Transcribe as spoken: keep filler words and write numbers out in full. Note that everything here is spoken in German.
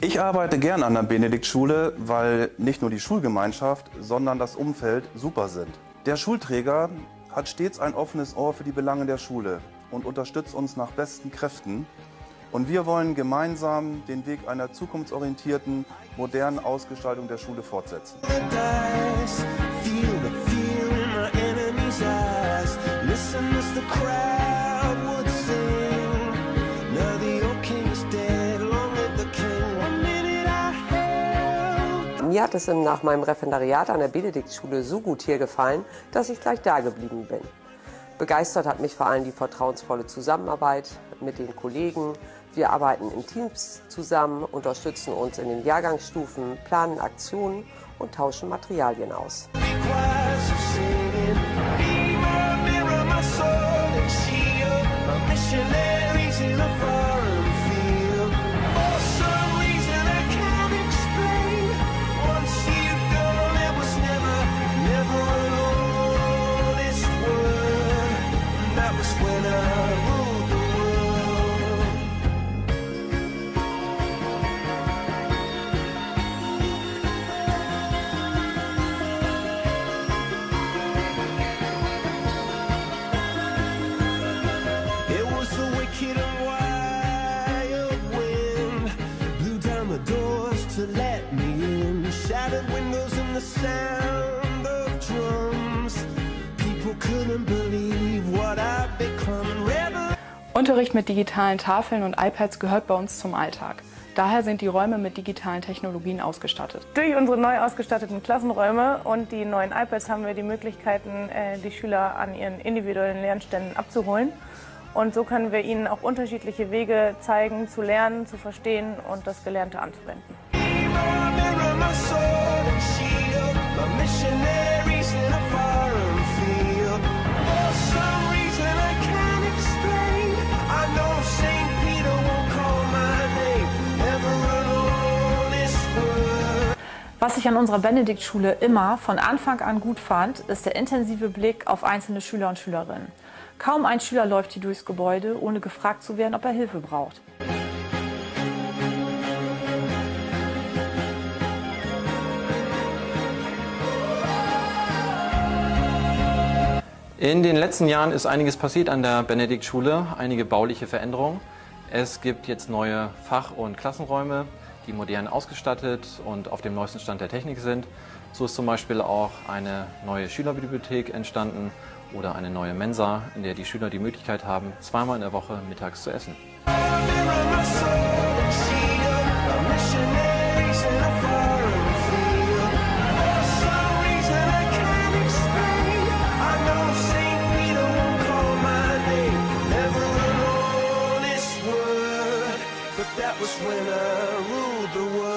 Ich arbeite gern an der Benediktschule, weil nicht nur die Schulgemeinschaft, sondern das Umfeld super sind. Der Schulträger hat stets ein offenes Ohr für die Belange der Schule und unterstützt uns nach besten Kräften. Und wir wollen gemeinsam den Weg einer zukunftsorientierten, modernen Ausgestaltung der Schule fortsetzen. Mir hat es nach meinem Referendariat an der Benediktschule so gut hier gefallen, dass ich gleich da geblieben bin. Begeistert hat mich vor allem die vertrauensvolle Zusammenarbeit mit den Kollegen. Wir arbeiten in Teams zusammen, unterstützen uns in den Jahrgangsstufen, planen Aktionen und tauschen Materialien aus. Unterricht mit digitalen Tafeln und iPads gehört bei uns zum Alltag. Daher sind die Räume mit digitalen Technologien ausgestattet. Durch unsere neu ausgestatteten Klassenräume und die neuen iPads haben wir die Möglichkeiten, die Schüler an ihren individuellen Lernständen abzuholen. Und so können wir ihnen auch unterschiedliche Wege zeigen, zu lernen, zu verstehen und das Gelernte anzuwenden. Was ich an unserer Benediktschule immer von Anfang an gut fand, ist der intensive Blick auf einzelne Schüler und Schülerinnen. Kaum ein Schüler läuft hier durchs Gebäude, ohne gefragt zu werden, ob er Hilfe braucht. In den letzten Jahren ist einiges passiert an der Benediktschule, einige bauliche Veränderungen. Es gibt jetzt neue Fach- und Klassenräume, die modern ausgestattet und auf dem neuesten Stand der Technik sind. So ist zum Beispiel auch eine neue Schülerbibliothek entstanden oder eine neue Mensa, in der die Schüler die Möglichkeit haben, zweimal in der Woche mittags zu essen. That was when I ruled the world.